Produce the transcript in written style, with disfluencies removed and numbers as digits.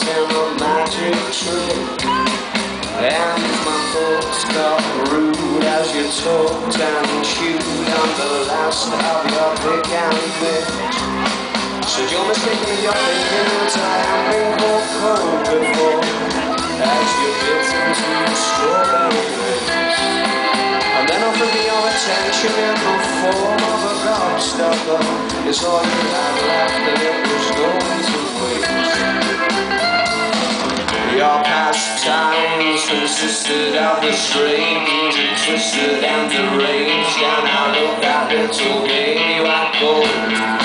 in a magic trick. And my thoughts got rude as you talked and chewed on the last of your pick and mix. So you're mistaken, you're thinking that I have been called cold before, as you bit into strawberry lips. And then offered me your attention in the form of a gobstopper. It's all you had left and it was going to waste. Your pastimes consisted of the strange and twisted and deranged, and I looked that little game you had gold.